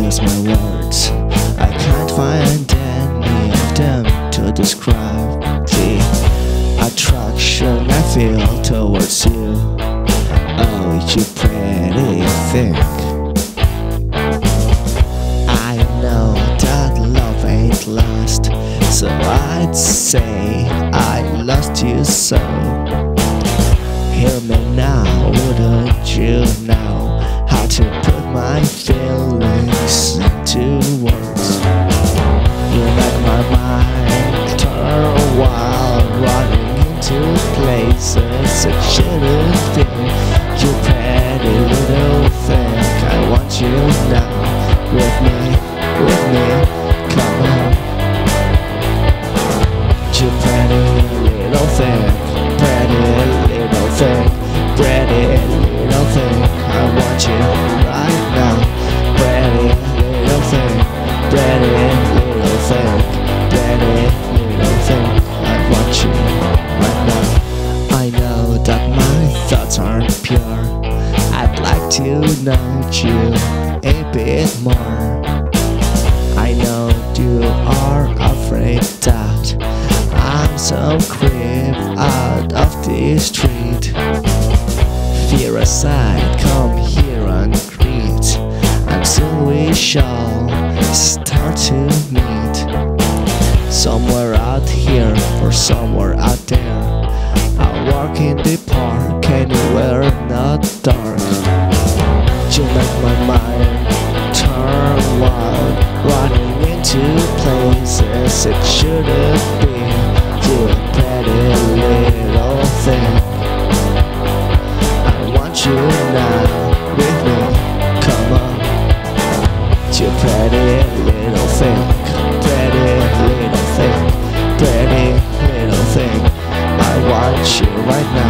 just my words. I can't find any of them to describe the attraction I feel towards you. Oh, you pretty thing. I know that love ain't lost, so I'd say I lost you so. Hear me now, wouldn't you know how to put my feelings into words? You make my mind turn wild, running into places it shouldn't be. You pretty little thing, I want you now, with me, come on. You pretty little thing, pretty little thing, pretty little thing, I want you right now. Pretty little thing, pretty little thing, pretty little thing, I want you right now. I know that my thoughts aren't pure, I'd like to know you a bit more. I know you are afraid that I'm some creep out of the street. Fear aside, come here and greet, and soon we shall start to meet. Somewhere out here or somewhere out there, I'll walk in the park, anywhere not dark. You make my mind turn wild, running into places it shouldn't be. You pretty little thing, I want you now, with me, come on. You pretty little thing, pretty little thing, pretty little thing, I want you right now.